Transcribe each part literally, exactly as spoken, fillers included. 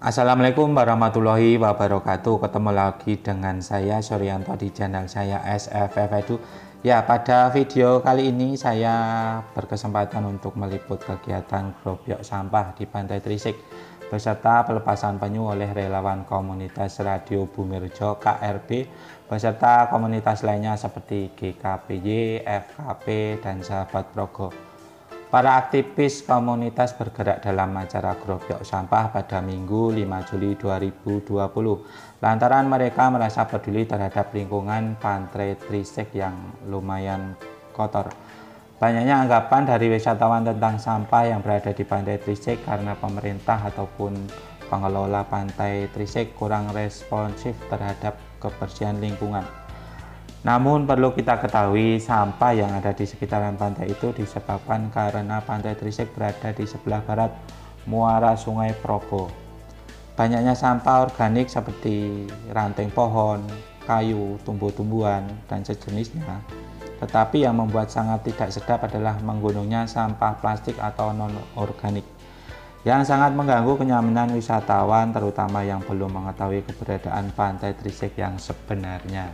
Assalamualaikum warahmatullahi wabarakatuh. Ketemu lagi dengan saya Suryanto di channel saya S F F Edu. Ya, pada video kali ini saya berkesempatan untuk meliput kegiatan gerobyok sampah di Pantai Trisik beserta pelepasan penyu oleh relawan komunitas Radio Bumirjo K R B beserta komunitas lainnya seperti G K P Y, F K P, dan Sahabat Progo. Para aktivis komunitas bergerak dalam acara gerobyok sampah pada Minggu lima Juli dua ribu dua puluh lantaran mereka merasa peduli terhadap lingkungan Pantai Trisik yang lumayan kotor. Banyaknya anggapan dari wisatawan tentang sampah yang berada di Pantai Trisik karena pemerintah ataupun pengelola Pantai Trisik kurang responsif terhadap kebersihan lingkungan. Namun perlu kita ketahui, sampah yang ada di sekitaran pantai itu disebabkan karena Pantai Trisik berada di sebelah barat muara Sungai Progo. Banyaknya sampah organik seperti ranting pohon, kayu, tumbuh-tumbuhan, dan sejenisnya. Tetapi yang membuat sangat tidak sedap adalah menggunungnya sampah plastik atau non-organik yang sangat mengganggu kenyamanan wisatawan, terutama yang belum mengetahui keberadaan Pantai Trisik yang sebenarnya.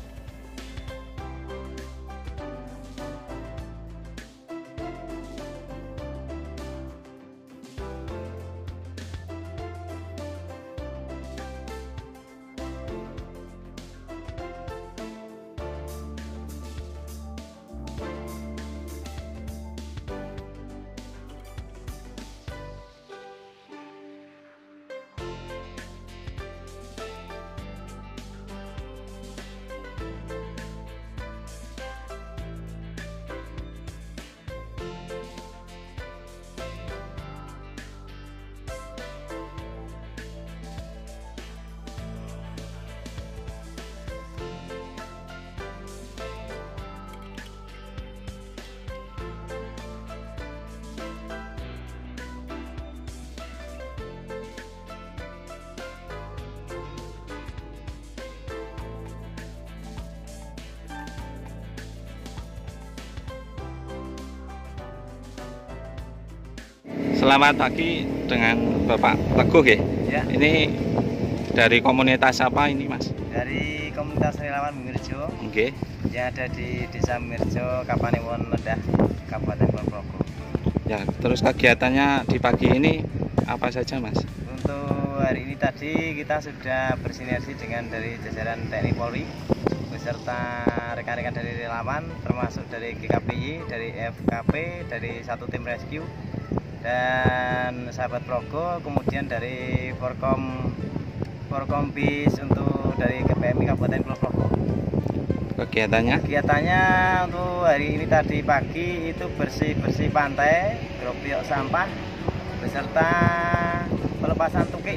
Selamat pagi dengan Bapak Teguh ya. Ya. Ini dari komunitas apa ini, Mas? Dari komunitas relawan Bumirjo. Oke. Yang ada di Desa Bumirjo, Kapanewon Ledah, Kabupaten Kulon Progo. Ya, terus kegiatannya di pagi ini apa saja, Mas? Untuk hari ini tadi kita sudah bersinergi dengan dari jajaran T N I Polri beserta rekan-rekan dari relawan, termasuk dari G K P Y, dari F K P, dari satu tim rescue, dan Sahabat Progo, kemudian dari Forkom Forkombis untuk dari G P M I Kabupaten Kulon Progo. Kegiatannya? Kegiatannya untuk hari ini tadi pagi itu bersih-bersih pantai, gerobyok sampah, beserta pelepasan tukik.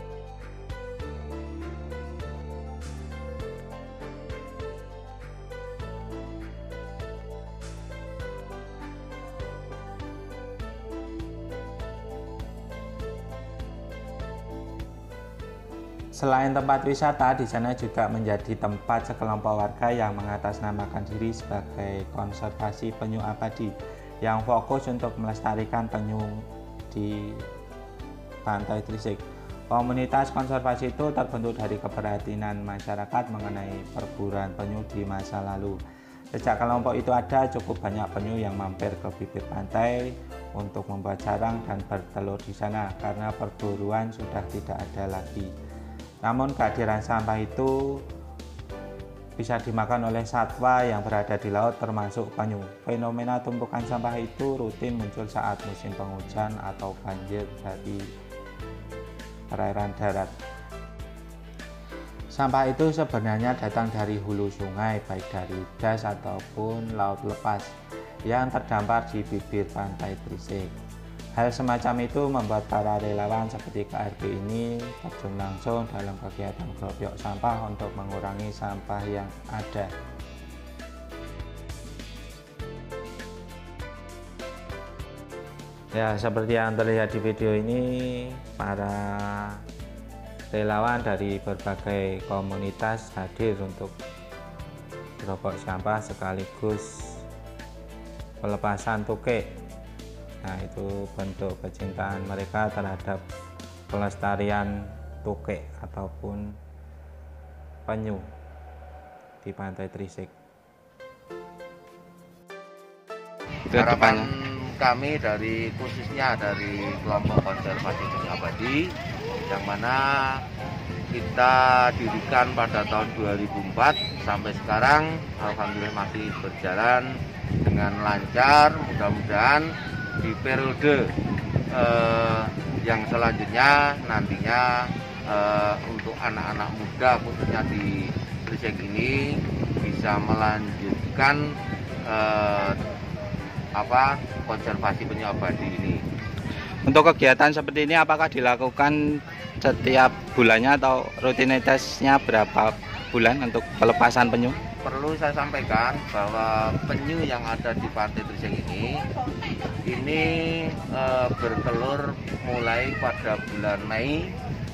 Selain tempat wisata, di sana juga menjadi tempat sekelompok warga yang mengatasnamakan diri sebagai konservasi penyu abadi yang fokus untuk melestarikan penyu di Pantai Trisik. Komunitas konservasi itu terbentuk dari keprihatinan masyarakat mengenai perburuan penyu di masa lalu. Sejak kelompok itu ada, cukup banyak penyu yang mampir ke bibir pantai untuk membuat sarang dan bertelur di sana karena perburuan sudah tidak ada lagi. Namun kehadiran sampah itu bisa dimakan oleh satwa yang berada di laut termasuk penyu. Fenomena tumpukan sampah itu rutin muncul saat musim penghujan atau banjir dari perairan darat. Sampah itu sebenarnya datang dari hulu sungai, baik dari das ataupun laut lepas yang terdampar di bibir Pantai Trisik. Hal semacam itu membuat para relawan seperti K R B ini terjun langsung dalam kegiatan gerobyok sampah untuk mengurangi sampah yang ada. Ya, seperti yang terlihat di video ini, para relawan dari berbagai komunitas hadir untuk gerobyok sampah sekaligus pelepasan tukik. Nah, itu bentuk kecintaan mereka terhadap pelestarian tukek ataupun penyu di Pantai Trisik. Harapan kami dari khususnya dari kelompok konservasi penyu abadi yang mana kita dirikan pada tahun dua ribu empat sampai sekarang alhamdulillah masih berjalan dengan lancar. Mudah-mudahan di periode eh, yang selanjutnya nantinya eh, untuk anak-anak muda khususnya di Trisik ini bisa melanjutkan eh, apa konservasi penyu abadi ini. Untuk kegiatan seperti ini apakah dilakukan setiap bulannya atau rutinitasnya berapa bulan untuk pelepasan penyu? Perlu saya sampaikan bahwa penyu yang ada di Pantai Trisik ini ini e, bertelur mulai pada bulan Mei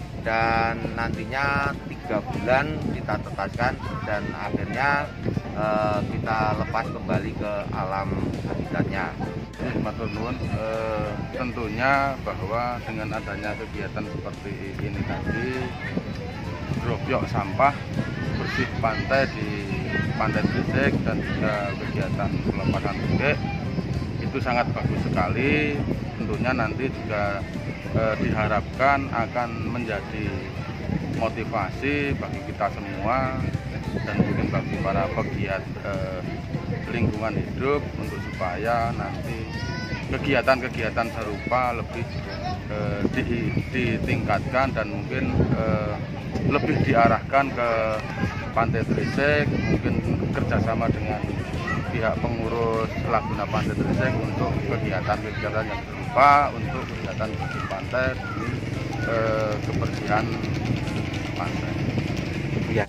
dan nantinya tiga bulan kita tetaskan dan akhirnya e, kita lepas kembali ke alam habitatnya. Matur nuwun, eh, tentunya bahwa dengan adanya kegiatan seperti ini tadi, drobyok sampah bersih pantai di Pantai Trisik dan juga kegiatan pelepasan tukek itu sangat bagus sekali. Tentunya nanti juga eh, diharapkan akan menjadi motivasi bagi kita semua dan mungkin bagi para pegiat eh, lingkungan hidup untuk supaya nanti kegiatan-kegiatan serupa lebih eh, di, ditingkatkan dan mungkin eh, lebih diarahkan ke Pantai Trisik, mungkin kerjasama dengan pihak pengurus Laguna Pantai Trisik untuk kegiatan-kegiatan yang serupa untuk kegiatan bersih pantai di eh, kebersihan pantai. Ya.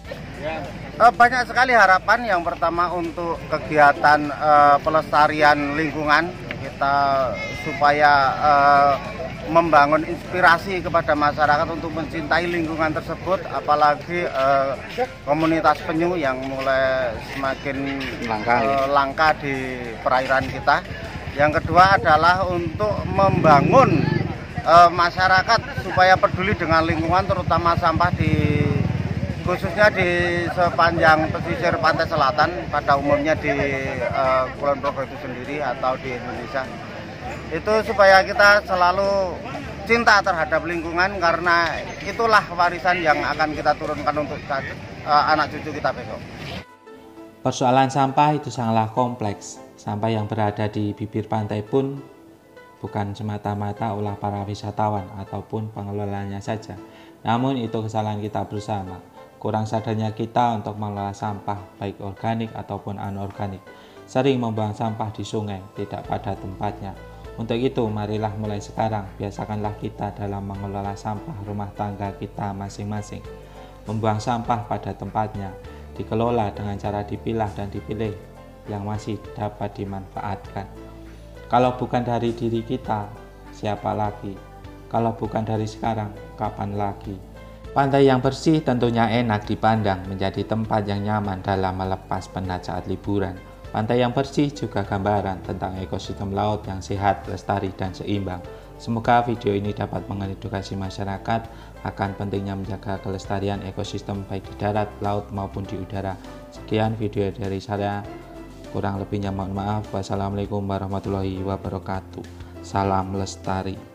Banyak sekali harapan. Yang pertama untuk kegiatan uh, pelestarian lingkungan kita supaya uh, membangun inspirasi kepada masyarakat untuk mencintai lingkungan tersebut, apalagi uh, komunitas penyu yang mulai semakin langka, uh, langka di perairan kita. Yang kedua adalah untuk membangun uh, masyarakat supaya peduli dengan lingkungan, terutama sampah di khususnya di sepanjang pesisir pantai selatan, pada umumnya di uh, Kulon Progo itu sendiri atau di Indonesia, itu supaya kita selalu cinta terhadap lingkungan karena itulah warisan yang akan kita turunkan untuk uh, anak cucu kita besok. Persoalan sampah itu sangatlah kompleks. Sampah yang berada di bibir pantai pun bukan semata-mata ulah para wisatawan ataupun pengelolanya saja, namun itu kesalahan kita bersama. Kurang sadarnya kita untuk mengelola sampah baik organik ataupun anorganik, sering membuang sampah di sungai tidak pada tempatnya. Untuk itu marilah mulai sekarang biasakanlah kita dalam mengelola sampah rumah tangga kita masing-masing. Membuang sampah pada tempatnya, dikelola dengan cara dipilah dan dipilih yang masih dapat dimanfaatkan. Kalau bukan dari diri kita, siapa lagi? Kalau bukan dari sekarang, kapan lagi? Pantai yang bersih tentunya enak dipandang, menjadi tempat yang nyaman dalam melepas penat saat liburan. Pantai yang bersih juga gambaran tentang ekosistem laut yang sehat, lestari, dan seimbang. Semoga video ini dapat mengedukasi masyarakat akan pentingnya menjaga kelestarian ekosistem baik di darat, laut, maupun di udara. Sekian video dari saya, kurang lebihnya mohon maaf. Wassalamualaikum warahmatullahi wabarakatuh. Salam lestari.